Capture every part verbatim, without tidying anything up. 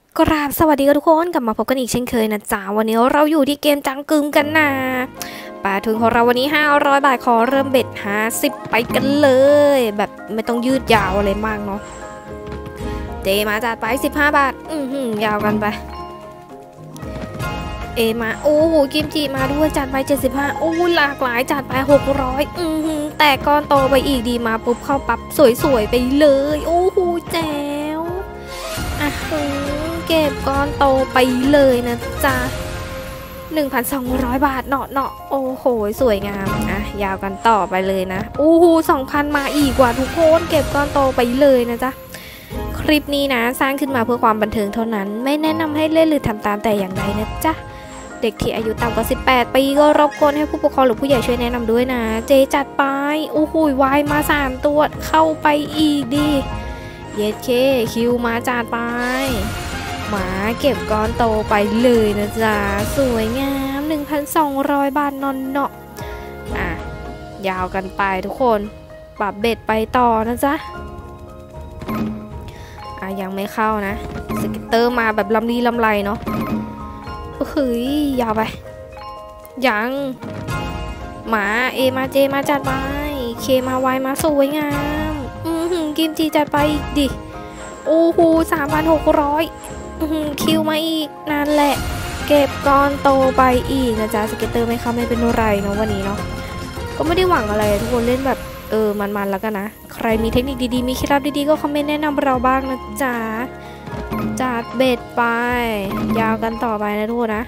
กราบสวัสดีทุกคนกลับมาพบกันอีกเช่นเคยนะจ๊ะวันนี้เราอยู่ที่เกมจังกึมกันนะปลาทุนของเราวันนี้ห้าร้อยบาทขอเริ่มเบ็ดห้าสิบไปกันเลยแบบไม่ต้องยืดยาวอะไรมากเนาะเจมาจัดไปสิบห้าบาทอือหือยาวกันไปเอมาโอ้โหกิมจิมาด้วยจัดไปเจ็ดสิบห้าโอ้หลากหลายจัดไปหกร้อยอือหือแต่ก้อนโตไปอีกดีมาปุ๊บเข้าปั๊บสวยๆไปเลยโอ้โหแจ๋วอ่ะเก็บก้อนโตไปเลยนะจ๊ะ หนึ่งพันสองร้อย บาทเนาะเนาะโอ้โหสวยงามอ่ะยาวกันต่อไปเลยนะโอ้โห สองพัน มาอีกกว่าทุกคนเก็บก้อนโตไปเลยนะจ๊ะคลิปนี้นะสร้างขึ้นมาเพื่อความบันเทิงเท่านั้นไม่แนะนำให้เล่นหรือทำตามแต่อย่างใดนะจ๊ะเด็กที่อายุต่ำกว่าสิบแปดปีก็รบกวนให้ผู้ปกครองหรือผู้ใหญ่ช่วยแนะนำด้วยนะเจจัดไปโอ้โหวายมาสามตัวเข้าไปอีกดิเย็ดเคคิวมาจัดไปหมาเก็บก้อนโตไปเลยนะจ๊ะสวยงาม หนึ่งพันสองร้อย บาทนอนเนาะอ่ะยาวกันไปทุกคนปรับเบ็ดไปต่อนะจ๊ะอ่ะยังไม่เข้านะสกิตเตอร์มาแบบลำลีลำไรเนาะเฮ้ยยาวไปยังหมาเอมาเจมาจัดไปเคมาไวมาสวยงามอือหือกิมจีจัดไปอีกดิโอ้โห สามพันหกร้อยคิวมาอีกนั่นแหละเก็บก้อนโตไปอีกนะจ๊ะสเก็ตเตอร์ไม่เข้าไม่เป็นไรเนาะวันนี้เนาะก็ไม่ได้หวังอะไรทุกคนเล่นแบบเออมันๆแล้วกันนะใครมีเทคนิคดีๆมีเคล็ดลับดีๆก็คอมเมนต์แนะนำเราบ้างนะจ๊ะจัดเบ็ดไปยาวกันต่อไปนะทุกคนนะ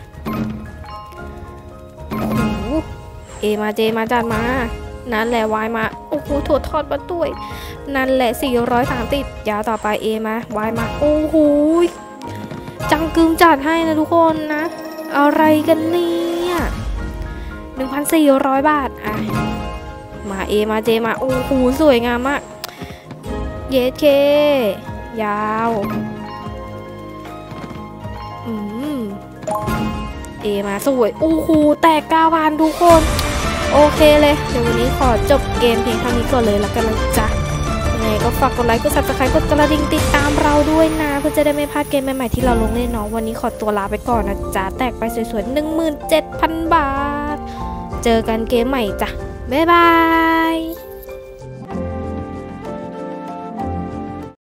โอ้โหเอมาเจมาจัดมานั่นแหละวายมาโอ้โหถั่วทอดมาด้วยนั่นแหละสี่ร้อยสามสิบยาวต่อไปเอมาวายมาโอ้โหจังกึมจัดให้นะทุกคนนะอะไรกันเนี่ย หนึ่งพันสี่ร้อย บาทอ่ะมาเอมาเจมาโอ้โหสวยงามมากเยสเคยาวอืมเอมาสวยโอ้โหแตก เก้าพัน ทุกคนโอเคเลยเดี๋ยววันนี้ขอจบเกมเพียงเท่านี้ก่อนเลยแล้วกันนะจ๊ะยังไงก็ฝากกดไลค์กด ซับสไครบ์ กดกระดิ่งติดตามเราด้วยนะเพื่อจะได้ไม่พลาดเกมใหม่ๆที่เราลงเล่นเนาะวันนี้ขอตัวลาไปก่อนนะจ๊ะแตกไปสวยๆ หนึ่งหมื่นเจ็ดพัน บาทเจอกันเกมใหม่จ้ะบ๊ายบาย